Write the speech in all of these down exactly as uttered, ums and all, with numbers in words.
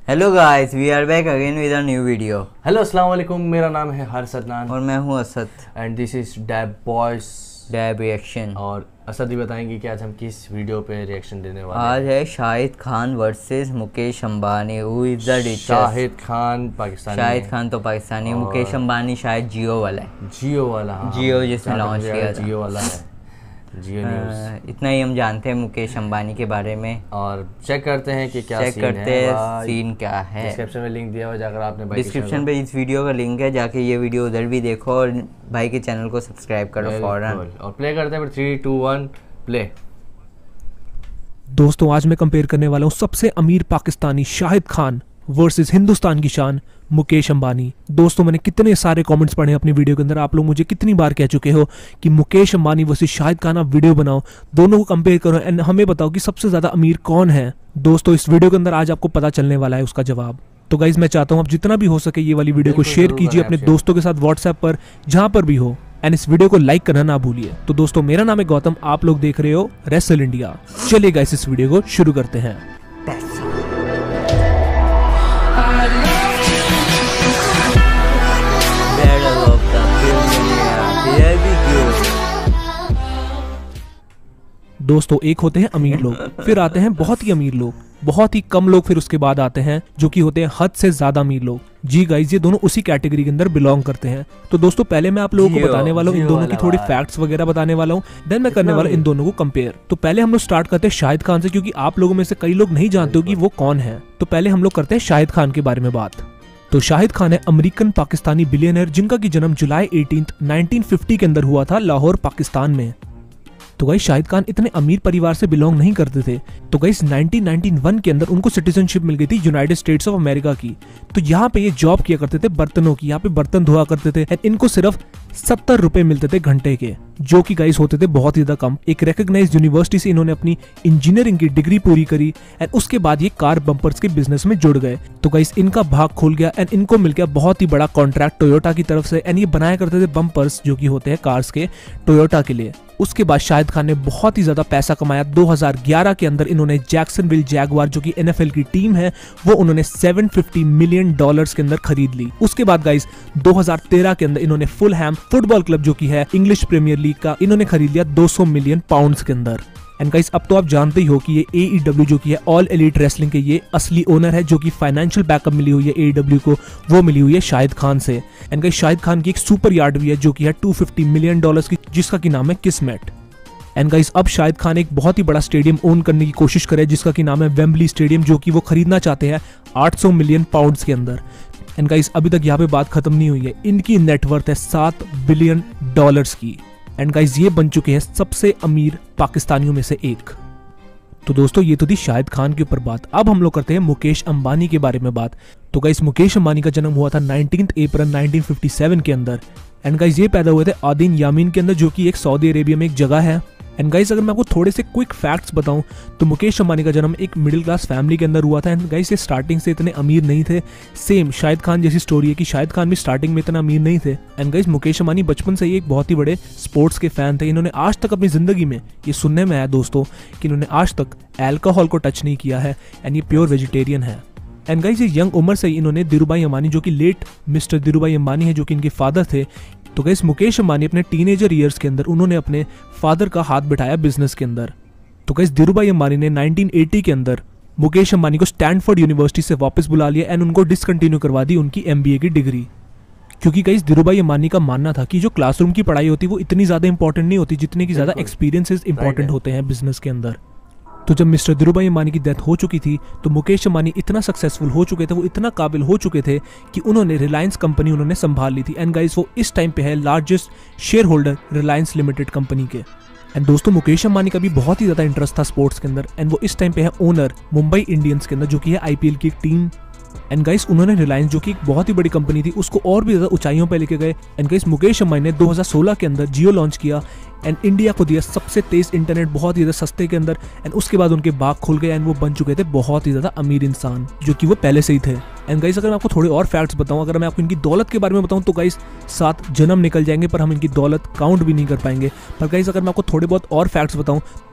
Hello guys, we are back again with a new video. Hello अस्सलाम वालेकुम, मेरा नाम है हर्षद और मैं हूं Asad and this is dab boys dab reaction. और असद ही बताएंगे कि आज हम किस वीडियो पे रिएक्शन देने वाले आज हैं। है Shahid Khan versus Mukesh Ambani. Who is the richest? Shahid Khan Pakistani. Shahid Khan तो पाकिस्तानी, मुकेश अंबानी शायद जियो वाला है। जियो वाला, हाँ, जियो जिसने लॉन्च किया था, जियो वाला है, जियो न्यूज़। इतना ही हम जानते हैं मुकेश अंबानी के बारे में। और चेक करते हैं कि क्या चेक सीन करते है, हैं सीन क्या है। डिस्क्रिप्शन में लिंक दिया हुआ, जाकर आपने डिस्क्रिप्शन पे इस वीडियो का लिंक है, जाके ये वीडियो उधर भी देखो और भाई के चैनल को सब्सक्राइब करो फौरन। और प्ले करते हैं, थ्री टू वन प्ले। दोस्तों, आज मैं कंपेयर करने वाला हूँ सबसे अमीर पाकिस्तानी शाहिद खान वर्सेस हिंदुस्तान की शान मुकेश अंबानी। दोस्तों, मैंने कितने सारे कमेंट्स पढ़े अपनी वीडियो के अंदर। आप लोग मुझे कितनी बार कह चुके हो कि मुकेश अंबानी वर्सेस शाहिद खान आप वीडियो बनाओ, दोनों को कंपेयर करो एंड हमें बताओ कि सबसे ज्यादा अमीर कौन है। दोस्तों, इस वीडियो के अंदर आज आपको पता चलने वाला है उसका जवाब। तो गाइज, मैं चाहता हूँ आप जितना भी हो सके ये वाली वीडियो को शेयर कीजिए अपने दोस्तों के साथ व्हाट्सएप पर, जहां पर भी हो, एंड इस वीडियो को लाइक करना ना भूलिए। तो दोस्तों, मेरा नाम है गौतम, आप लोग देख रहे हो रेसल इंडिया। चलिए गाइस, इस वीडियो को शुरू करते हैं। दोस्तों, एक होते हैं अमीर लोग, फिर आते हैं बहुत ही अमीर लोग, बहुत ही कम लोग, फिर उसके बाद आते हैं जो कि होते हैं हद से ज्यादा अमीर लोग। जी गाइस, ये दोनों उसी कैटेगरी के अंदर बिलोंग करते हैं। तो दोस्तों, पहले मैं आप लोगों को बताने वाला हूँ इन दोनों की थोड़ी फैक्ट्स वगैरह बताने वाला हूँ, देन मैं करने वाला इन दोनों को कंपेयर। तो पहले हम लोग स्टार्ट करते हैं शाहिद खान से, क्योंकि आप लोगों में से कई लोग नहीं जानते हो कि वो कौन है। तो पहले हम लोग करते हैं शाहिद खान के बारे में बात। तो शाहिद खान है अमेरिकन पाकिस्तानी बिलियनर, जिनका की जन्म जुलाई अठारह नाइनटीन फिफ्टी के अंदर हुआ था लाहौर पाकिस्तान में। तो गाइस, शाहिद खान इतने अमीर परिवार से बिलोंग नहीं करते थे। तो गाइस, नाइनटीन नाइंटी वन के अंदर उनको सिटीजनशिप मिल गई थी यूनाइटेड स्टेट्स ऑफ अमेरिका की। तो यहाँ पे ये जॉब किया करते थे बर्तनों की, यहाँ पे बर्तन धोआ करते थे एंड इनको सिर्फ सत्तर रुपए मिलते थे घंटे के, जो कि गाइस होते थे बहुत ही ज्यादा कम। एक रिकॉग्नाइज्ड यूनिवर्सिटी से इन्होंने अपनी इंजीनियरिंग की डिग्री पूरी करी एंड उसके बाद ये कार बम्पर्स के बिजनेस में जुड़ गए। तो गाइस, इनका भाग खुल गया एंड इनको मिल गया बहुत ही बड़ा कॉन्ट्रैक्ट टोयोटा की तरफ से एंड ये बनाया करते थे बम्पर्स, जो कि होते हैं कार्स के, टोयोटा के लिए। उसके बाद शाहिद खान ने बहुत ही ज्यादा पैसा कमाया। दो हज़ार ग्यारह के अंदर इन्होंने जैक्सनविल जैगवार, जो कि एनएफएल की टीम है, वो उन्होंने सात सौ पचास मिलियन डॉलर्स के अंदर खरीद ली। उसके बाद गाइस, दो हज़ार तेरह के अंदर इन्होंने फुलहैम फुटबॉल क्लब, जो कि है इंग्लिश प्रीमियर लीग का, इन्होंने खरीद लिया दो सौ मिलियन पाउंड्स के अंदर। एंड गाइस, अब तो आप जानते ही हो कि ये एईडब्ल्यू, जो कि है ऑल एलीट रेसलिंग के, ये असली ओनर है, जो कि फाइनेंशियल बैकअप मिली हुई है एईडब्ल्यू को, वो मिली हुई है शाहिद खान से। एंड गाइस, शाहिद खान की एक सुपर यार्ड भी है, जो कि है दो सौ पचास मिलियन डॉलर्स की, जिसका की नाम है किस्मेट। एंड गाइस, अब शाहिद खान एक बहुत ही बड़ा स्टेडियम ओन करने की कोशिश करे, जिसका की नाम है वेम्बली स्टेडियम, जो कि वो खरीदना चाहते हैं आठ सौ मिलियन पाउंड्स के अंदर। एंड गाइस, अभी तक यहाँ पे बात खत्म नहीं हुई है, इनकी नेटवर्थ है सात बिलियन डॉलर्स की। एंड गाइस, ये बन चुके हैं सबसे अमीर पाकिस्तानियों में से एक। तो दोस्तों, ये तो थी शाहिद खान के ऊपर बात। अब हम लोग करते हैं मुकेश अंबानी के बारे में बात। तो गाइस, मुकेश अंबानी का जन्म हुआ था nineteenth April nineteen fifty seven के अंदर। एंड गाइस, ये पैदा हुए थे आदिन यामीन के अंदर, जो कि एक सऊदी अरेबिया में एक जगह है। एंड गाइस, अगर मैं आपको थोड़े से क्विक फैक्ट्स बताऊं तो मुकेश अंबानी का जन्म एक मिडिल क्लास फैमिली के अंदर हुआ था। एंड गाइस, ये स्टार्टिंग से इतने अमीर नहीं थे। सेम शाहिद खान जैसी स्टोरी है कि शाहिद खान भी स्टार्टिंग में इतना अमीर नहीं थे। एंड गाइस, मुकेश अंबानी बचपन से ही एक बहुत ही बड़े स्पोर्ट्स के फैन थे। इन्होंने आज तक अपनी जिंदगी में, ये सुनने में आया दोस्तों, कि इन्होंने आज तक अल्कोहल को टच नहीं किया है एंड ये प्योर वेजिटेरियन है। एंड गाइस, ये यंग उम्र से ही इन्होंने धीरूभाई अंबानी, जो कि लेट मिस्टर धीरूभाई अंबानी है, जो कि इनके फादर थे। तो गाइस, मुकेश अंबानी अपने टीनेजर ईयर्स के अंदर उन्होंने अपने फादर का हाथ बिठाया बिजनेस के अंदर। तो गाइस, धीरूभाई अंबानी ने नाइनटीन एटी के अंदर मुकेश अंबानी को स्टैनफोर्ड यूनिवर्सिटी से वापस बुला लिया एंड उनको डिसकंटिन्यू करवा दी उनकी एमबीए की डिग्री। क्योंकि गाइस, धीरूभाई अंबानी का मानना था कि जो क्लासरूम की पढ़ाई होती है वो इतनी ज्यादा इंपॉर्टेंट नहीं होती जितने की ज्यादा एक्सपीरियंसेस इंपॉर्टेंट होते हैं बिजनेस के अंदर। तो जब मिस्टर धीरूभाई अंबानी की डेथ हो चुकी थी तो मुकेश अंबानी इतना सक्सेसफुल हो चुके थे, वो इतना काबिल हो चुके थे कि उन्होंने रिलायंस कंपनी उन्होंने संभाल ली थी। एंड गाइस, वो इस टाइम पे है largest share holder Reliance limited company के। एंड दोस्तों, मुकेश अंबानी का भी बहुत ही ज्यादा इंटरेस्ट था स्पोर्ट्स के अंदर एंड वो इस टाइम पे है ओनर मुंबई इंडियंस के अंदर, जो कि है आईपीएल की एक टीम। एंड गाइस, उन्होंने रिलायंस, जो कि एक बहुत ही बड़ी कंपनी थी, उसको और भी ज्यादा ऊंचाइयों पे लेके गए। एंड गाइस, मुकेश अंबानी ने दो हज़ार सोलह के अंदर जियो लॉन्च किया एंड इंडिया को दिया सबसे तेज इंटरनेट बहुत ही ज्यादा सस्ते के अंदर। एंड उसके बाद उनके बाग खुल गए एंड वो बन चुके थे बहुत ही ज्यादा अमीर इंसान, जो कि वो पहले से ही थे। एंड गाइस, अगर मैं आपको थोड़े और फैक्ट्स बताऊं, अगर मैं आपको इनकी दौलत के बारे में बताऊं तो गाइस सात जन्म निकल जाएंगे, पर हम इनकी दौलत काउंट भी नहीं कर पाएंगे। पर गाइस, अगर मैं आपको थोड़े बहुत और फैक्ट्स बताऊं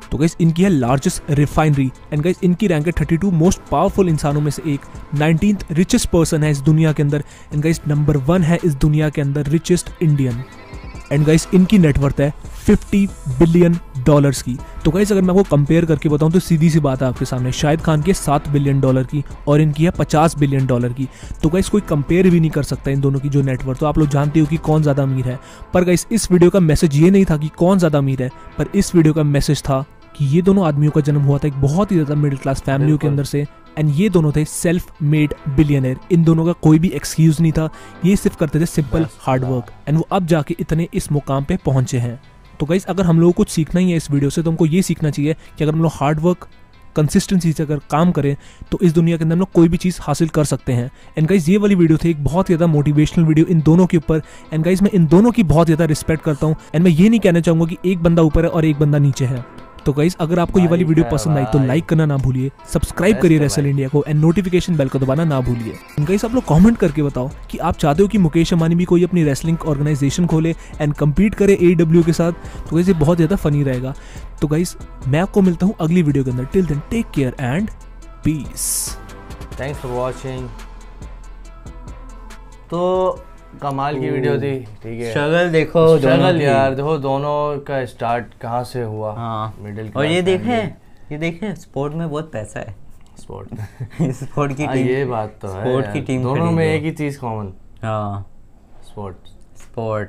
तो गाइस इनकी है लार्जेस्ट रिफाइनरी एंड गाइस इनकी रैंक है थर्टी टू मोस्ट पावरफुल इंसानों में से एक, नाइनटीन्थ रिचेस्ट पर्सन है इस दुनिया के अंदर एंड गाइस नंबर वन है इस दुनिया के अंदर रिचेस्ट इंडियन एंड गाइस इनकी नेटवर्थ है फिफ्टी बिलियन डॉलर्स की। तो गाइस अगर मैं आपको कंपेयर करके बताऊं तो सीधी सी बात है आपके सामने, शाहिद खान की है सात बिलियन डॉलर की और इनकी है पचास बिलियन डॉलर की। तो गाइस कोई कंपेयर भी नहीं कर सकता इन दोनों की जो नेटवर्थ। तो आप लोग जानते हो कि कौन ज़्यादा अमीर है, पर गाइस इस वीडियो का मैसेज ये नहीं था कि कौन ज़्यादा अमीर है, पर इस वीडियो का मैसेज था कि ये दोनों आदमियों का जन्म हुआ था एक बहुत ही ज़्यादा मिडिल क्लास फैमिलियों के अंदर से एंड ये दोनों थे सेल्फ मेड बिलियनर। इन दोनों का कोई भी एक्सक्यूज नहीं था, ये सिर्फ करते थे सिंपल हार्ड वर्क एंड वो अब जाके इतने इस मुकाम पे पहुंचे हैं। तो गाइस अगर हम लोगों को कुछ सीखना ही है इस वीडियो से तो हमको ये सीखना चाहिए कि अगर हम लोग हार्ड वर्क कंसिस्टेंसी से अगर काम करें तो इस दुनिया के अंदर हम लोग कोई भी चीज़ हासिल कर सकते हैं। एंड गाइस ये वाली वीडियो थी एक बहुत ज़्यादा मोटिवेशनल वीडियो इन दोनों के ऊपर एंड गाइस मैं इन दोनों की बहुत ज़्यादा रिस्पेक्ट करता हूँ एंड मैं ये नहीं कहना चाहूँगा कि एक बंदा ऊपर है और एक बंदा नीचे है। तो गाइस अगर आपको ये वाली वीडियो पसंद आई तो लाइक करना ना भूलिए, सब्सक्राइब करिए रेसल इंडिया को एंड नोटिफिकेशन बेल को दबाना ना भूलिए। गाइस आप लोग कमेंट करके बताओ कि आप चाहते हो कि मुकेश अंबानी भी कोई अपनी रेसलिंग ऑर्गेनाइजेशन खोले एंड कम्पीट करे एडब्ल्यू के साथ, तो गाइस ये बहुत ज़्यादा फनी रहेगा। तो गाइस मैं आपको मिलता हूँ अगली वीडियो के अंदर, till then take care and peace. Thanks for watching. तो कमाल की वीडियो थी, ठीक है। स्ट्रगल देखो, स्ट्रगल यार देखो दोनों का स्टार्ट कहाँ से हुआ। हाँ मिडिल और ये देखे ये देखे स्पोर्ट में बहुत पैसा है। स्पोर्ट स्पोर्ट की हाँ, टीम, ये बात तो है स्पोर्ट यार। की टीम दोनों में खरीदो। एक ही चीज़ कॉमन, हाँ स्पोर्ट। स्पोर्ट।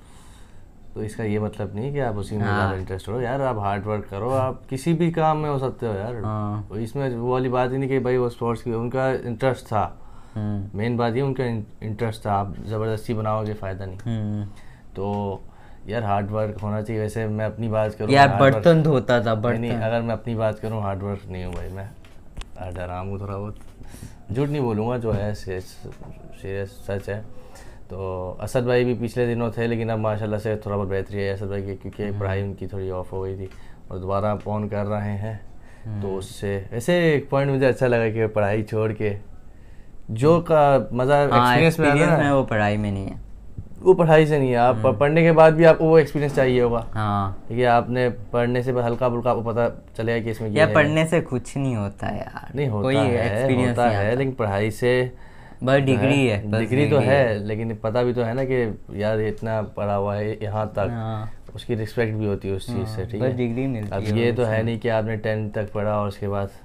तो इसका ये मतलब नहीं कि आप उसी में हाँ। ज़्यादा इंटरेस्ट हो यार, आप हार्ड वर्क करो, आप किसी भी काम में हो सकते हो यार। हाँ। तो इसमें वो वाली बात ही नहीं कि भाई वो स्पोर्ट्स की उनका इंटरेस्ट था, मेन बात ये उनका इंटरेस्ट था। आप ज़बरदस्ती बनाओगे फ़ायदा नहीं। तो यार हार्ड वर्क होना चाहिए। वैसे मैं अपनी बात करूँ यार बर्तन धोता था नहीं, बर्तन। नहीं अगर मैं अपनी बात करूँ हार्ड वर्क नहीं हूँ भाई, मैं डराम हूँ थोड़ा बहुत, झूठ नहीं बोलूँगा, जो है सीरियस सच है। तो असद भाई भी पिछले दिनों थे लेकिन अब माशाल्लाह से थोड़ा बहुत बेहतरी है असद भाई की, क्योंकि पढ़ाई उनकी थोड़ी ऑफ हो गई थी और दोबारा आप ऑन कर रहे हैं। तो उससे वैसे एक पॉइंट मुझे अच्छा लगा कि पढ़ाई छोड़ के जो का मज़ा एक्सपीरियंस में आता है वो पढ़ाई में नहीं है, वो पढ़ाई से नहीं है। आप पढ़ने के बाद भी आपको वो एक्सपीरियंस चाहिए होगा। हाँ ठीक है, आपने पढ़ने से हल्का फुल्का आपको पता चलेगा कि इसमें यार पढ़ने से कुछ नहीं होता यार, नहीं होता कोई है, एक्सपीरियंस होता नहीं है, आता। लेकिन पढ़ाई से बस डिग्री है, बस डिग्री तो डिग्री है, लेकिन पता भी तो है ना कि यार इतना पढ़ा हुआ है यहाँ तक, हाँ। उसकी रिस्पेक्ट भी होती है उस चीज़ से। ठीक बस है, डिग्री मिलती अब है ये तो बस। है नहीं कि आपने टेंथ तक पढ़ा और उसके बाद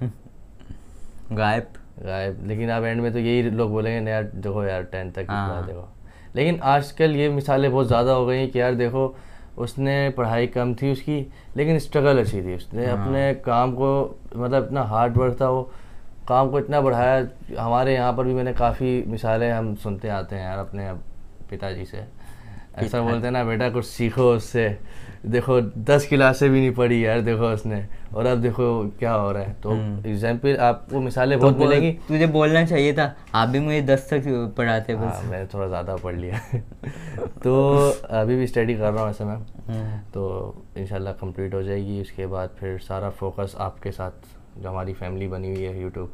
गायब गायब। लेकिन आप एंड में तो यही लोग बोलेंगे नहीं यार देखो यार टेंथ तक हाँ। पढ़ा देखो। लेकिन आजकल ये मिसालें बहुत ज़्यादा हो गई कि यार देखो उसने पढ़ाई कम थी उसकी लेकिन स्ट्रगल अच्छी थी, उसने हाँ। अपने काम को मतलब इतना हार्ड वर्क था, वो काम को इतना बढ़ाया। हमारे यहाँ पर भी मैंने काफ़ी मिसालें हम सुनते आते हैं यार अपने पिताजी से, ऐसा बोलते हैं ना बेटा कुछ सीखो उससे, देखो दस क्लासें भी नहीं पढ़ी यार देखो उसने और अब देखो क्या हो रहा है। तो एग्जाम्पल आपको मिसालें बहुत तो मिलेंगी। तुझे बोलना चाहिए था, आप भी मुझे दस तक पढ़ाते बस। हाँ मैंने थोड़ा ज़्यादा पढ़ लिया तो अभी भी स्टडी कर रहा हूँ ऐसे मैं, तो इंशाल्लाह कंप्लीट हो जाएगी। उसके बाद फिर सारा फोकस आपके साथ जो हमारी फैमिली बनी हुई है यूट्यूब,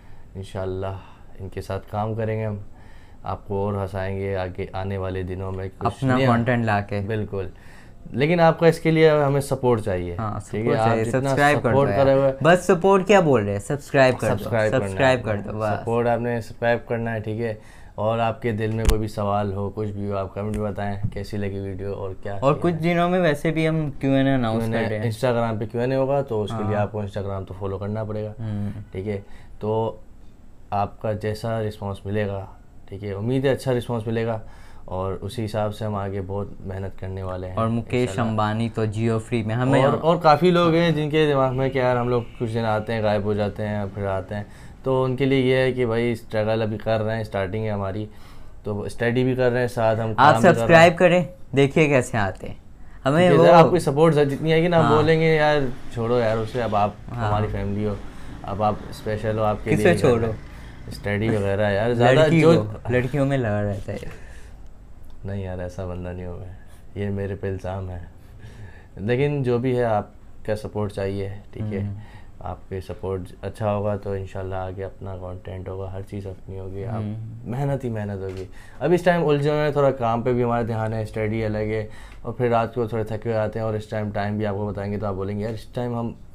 इंशाल्लाह इनके साथ काम करेंगे हम, आपको और हंसाएंगे आगे आने वाले दिनों में अपना कंटेंट लाके। बिल्कुल, लेकिन आपका इसके लिए हमें सपोर्ट चाहिए। हाँ, ठीक है, आप जितना सब्सक्राइब कर सपोर्ट करे हुए, बस सपोर्ट क्या बोल रहे हैं, सब्सक्राइब कर दो, सब्सक्राइब सब्सक्राइब कर दो बस। सपोर्ट आपने सब्सक्राइब करना है। ठीक है, और आपके दिल में कोई भी सवाल हो कुछ भी हो आप कमेंट में बताएं कैसी लगी वीडियो और क्या। और कुछ दिनों में वैसे भी हम क्यू एन ए अनाउंस कर रहे हैं, इंस्टाग्राम पे क्यू एन ए होगा तो उसके लिए आपको इंस्टाग्राम तो फॉलो करना पड़ेगा। ठीक है, तो आपका जैसा रिस्पांस मिलेगा, ठीक है, उम्मीद है अच्छा रिस्पांस मिलेगा और उसी हिसाब से हम आगे बहुत मेहनत करने वाले हैं। और मुकेश अंबानी तो जियो फ्री में हमें और, और काफ़ी लोग हैं जिनके दिमाग में क्या यार हम लोग कुछ दिन आते हैं गायब हो जाते हैं फिर आते हैं, तो उनके लिए ये है कि भाई स्ट्रगल अभी कर रहे हैं, स्टार्टिंग है हमारी, तो स्टडी भी कर रहे हैं साथ हम। आप सब्सक्राइब करें, देखिए कैसे आते हैं हमें वो आपकी सपोर्ट जितनी आएगी ना, हम बोलेंगे यार छोड़ो यार उसे, अब आप हमारी फैमिली हो, अब आप स्पेशल हो, आपके लिए छोड़ो स्टडी वगैरह यार ज़्यादा जो लड़कियों में लगा रहता है। नहीं यार ऐसा बंदा नहीं हूँ मैं, ये मेरे पे इल्ज़ाम है। लेकिन जो भी है आपका सपोर्ट चाहिए। ठीक है, आपके सपोर्ट अच्छा होगा तो इंशाल्लाह आगे अपना कंटेंट होगा, हर चीज़ अपनी होगी, आप मेहनत ही मेहनत होगी। अब इस टाइम उलझे हुए हैं, थोड़ा काम पे भी हमारा ध्यान है, स्टडी अलग है, और फिर रात को थोड़े थके हुए आते हैं और इस टाइम टाइम भी आपको बताएंगे तो आप बोलेंगे यार इस टाइम हम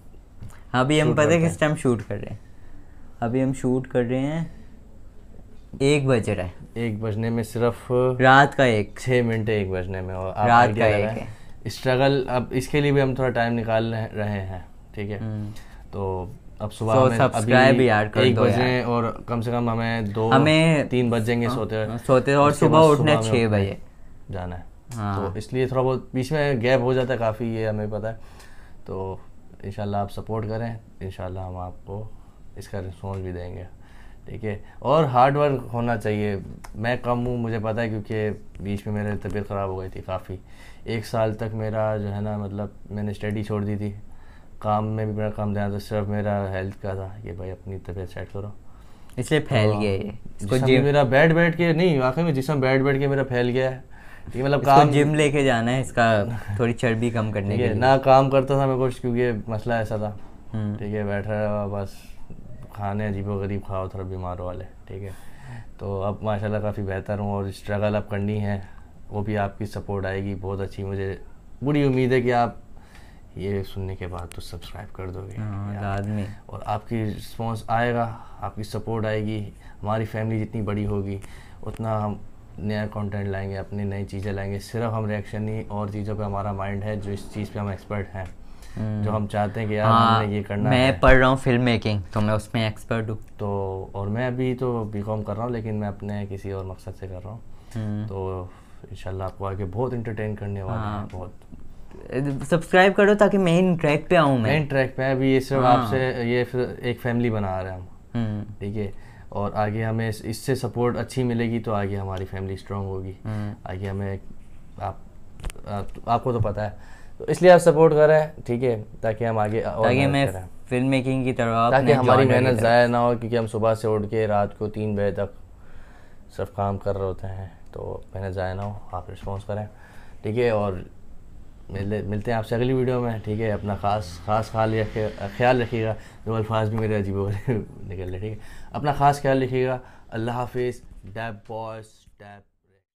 अभी हम shoot पता है करते किस टाइम शूट कर रहे हैं? अभी हम शूट कर रहे हैं एक बज रहा है, एक बजने में सिर्फ रात का एक छः मिनट है एक बजने में, और आप रात आइडिया का एक लगाएं स्ट्रगल। अब इसके लिए भी हम थोड़ा टाइम निकाल रहे हैं, ठीक है। तो अब सुबह So, हमें subscribe अभी यार कर एक दो बजे यार। और कम से कम हमें दो हमें तीन बज जाएंगे सोते सोते और उसके सुबह बाद उठना में छः उठना है, बजे जाना है। हाँ। तो इसलिए थोड़ा बहुत बीच में गैप हो जाता है काफ़ी, ये हमें पता है। तो इंशाल्लाह आप सपोर्ट करें, इंशाल्लाह हम आपको इसका रिस्पॉन्स भी देंगे, ठीक है। और हार्ड वर्क होना चाहिए। मैं कम हूँ मुझे पता है, क्योंकि बीच में मेरी तबीयत ख़राब हो गई थी काफ़ी। एक साल तक मेरा जो है ना, मतलब मैंने स्टडी छोड़ दी थी, काम में भी मेरा कम ध्यान था, सिर्फ मेरा हेल्थ का था कि भाई अपनी तबीयत सेट करो, इसलिए फैल गया ये। इसको जिसम जिम मेरा बैठ बैठ के नहीं, वाकई में जिसम बैठ बैठ के मेरा फैल गया है, ये मतलब इसको काम जिम लेके जाना है, इसका थोड़ी चर्बी कम करने ठीक के है लिए। ना काम करता था मैं कुछ, क्योंकि मसला ऐसा था, हम्म। ठीक है। बैठा रहा बस, खाने अजीबो गरीब खाओ, थोड़ा बीमार वाले, ठीक है। तो अब माशाल्लाह काफ़ी बेहतर हूँ, और स्ट्रगल अब करनी है, वो भी आपकी सपोर्ट आएगी बहुत अच्छी। मुझे पूरी उम्मीद है कि आप ये सुनने के बाद तो सब्सक्राइब कर दोगे हाँ, लाज़मी। और आपकी रिस्पॉन्स आएगा, आपकी सपोर्ट आएगी, हमारी फैमिली जितनी बड़ी होगी उतना हम नया कंटेंट लाएंगे, अपनी नई चीज़ें लाएंगे। सिर्फ हम रिएक्शन ही और चीज़ों पे हमारा माइंड है, जो इस चीज़ पे हम एक्सपर्ट हैं, जो हम चाहते हैं कि यार हाँ, हमने ये करना मैं है। पढ़ रहा हूँ फिल्म मेकिंग, तो मैं उसमें एक्सपर्ट हूँ। तो और मैं अभी तो बीकॉम कर रहा हूँ, लेकिन मैं अपने किसी और मकसद से कर रहा हूँ। तो इंशाल्लाह आपको आगे बहुत इंटरटेन करने वाले हैं, बहुत। सब्सक्राइब करो ताकि मेन ट्रैक पे आऊँ मैं। मेन ट्रैक पे अभी ये सिर्फ हाँ। आपसे ये फिर एक फैमिली बना रहे हैं हम, हम्म, ठीक है। और आगे हमें इस- इससे सपोर्ट अच्छी मिलेगी तो आगे हमारी फैमिली स्ट्रांग होगी, आगे हमें आप, आप आपको तो पता है, तो इसलिए आप सपोर्ट करें, ठीक है, ताकि हम आगे और ताकि मेहनत मैं करें, फिल्म मेकिंग की तरफ ताकि अपने हमारी genre की मेहनत तरफ- ज़ाया ना हो, क्योंकि हम सुबह से उठ के रात को तीन बजे तक सिर्फ काम कर रहे होते हैं, तो मेहनत ज़ाया ना हो। आप रिस्पॉन्स करें, ठीक है। और मिलते मिलते हैं आपसे अगली वीडियो में, ठीक है। अपना खास खास ख्याल रखिए ख्याल रखिएगा। दो अल्फाज भी मेरे अजीब निकल रहे, ठीक है। अपना खास ख्याल रखिएगा। अल्लाह हाफिज़। Dab boys dab.